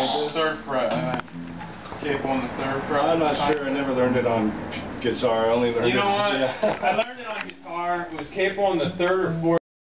this? Third fret. Capo on the third fret. I'm not sure. I never learned it on guitar. I only learned it. You know what? Yeah. I learned it on guitar. It was capo on the third or fourth.